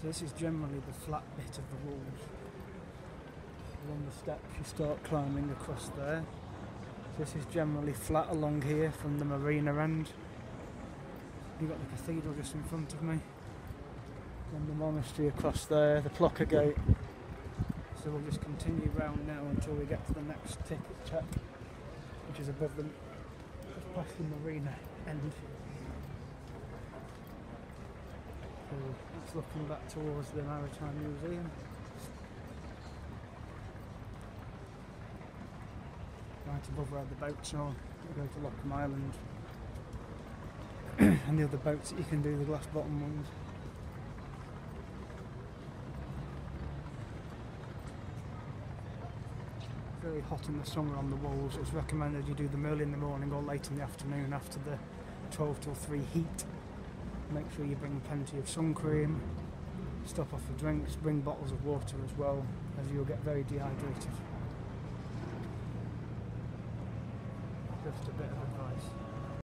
So this is generally the flat bit of the walls. Along the steps you start climbing across there. So this is generally flat along here from the marina end. You've got the cathedral just in front of me. Then the monastery across there, the Clocker Gate. So we'll just continue round now until we get to the next ticket check, which is above them, just past the marina end. So it's looking back towards the Maritime Museum. Right above where the boats are, we go to Lockham Island. And the other boats that you can do, the glass bottom ones. Very hot in the summer on the walls. It's recommended you do them early in the morning or late in the afternoon after the 12 till 3 heat. Make sure you bring plenty of sun cream, stop off for drinks, bring bottles of water as well, as you'll get very dehydrated. Just a bit of advice.